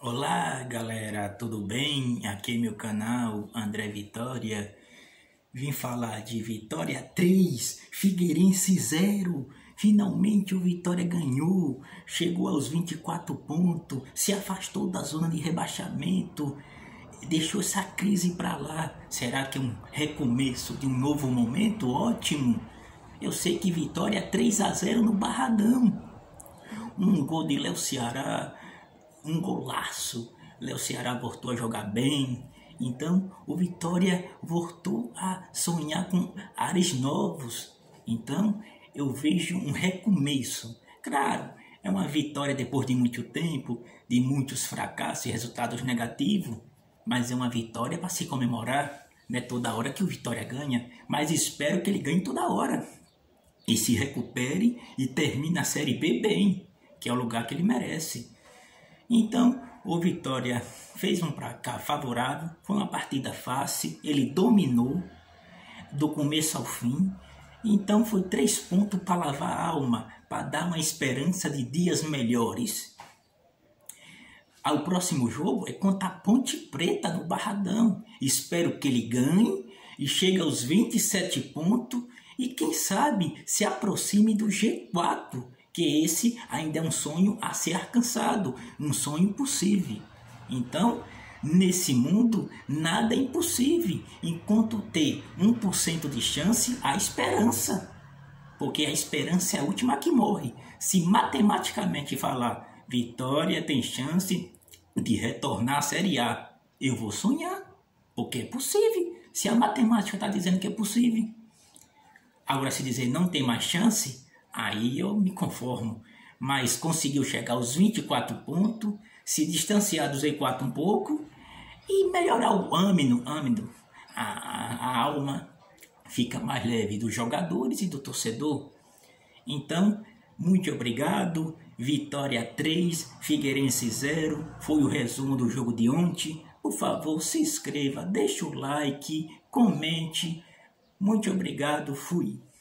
Olá galera, tudo bem? Aqui é meu canal André Vitória. Vim falar de Vitória 3, Figueirense 0. Finalmente o Vitória ganhou, chegou aos 24 pontos, se afastou da zona de rebaixamento, deixou essa crise para lá. Será que é um recomeço de um novo momento? Ótimo! Eu sei que Vitória 3-0 no Barradão. Um gol de Léo Ceará, um golaço. Léo Ceará voltou a jogar bem. Então o Vitória voltou a sonhar com ares novos. Então eu vejo um recomeço. Claro, é uma vitória depois de muito tempo, de muitos fracassos e resultados negativos, mas é uma vitória para se comemorar. Não é toda hora que o Vitória ganha, mas espero que ele ganhe toda hora e se recupere e termine a Série B bem, que é o lugar que ele merece. Então, o Vitória fez um placar favorável, foi uma partida fácil, ele dominou do começo ao fim. Então, foi 3 pontos para lavar a alma, para dar uma esperança de dias melhores. O próximo jogo é contra a Ponte Preta no Barradão. Espero que ele ganhe e chegue aos 27 pontos e quem sabe se aproxime do G4. Que esse ainda é um sonho a ser alcançado, um sonho possível. Então, nesse mundo, nada é impossível. Enquanto ter 1% de chance, há esperança. Porque a esperança é a última que morre. Se matematicamente falar, Vitória tem chance de retornar à Série A, eu vou sonhar. Porque é possível. Se a matemática está dizendo que é possível. Agora, se dizer não tem mais chance, aí eu me conformo, mas conseguiu chegar aos 24 pontos, se distanciar do Z4 um pouco e melhorar o ânimo, a alma fica mais leve dos jogadores e do torcedor. Então, muito obrigado, Vitória 3, Figueirense 0, foi o resumo do jogo de ontem. Por favor, se inscreva, deixe o like, comente. Muito obrigado, fui.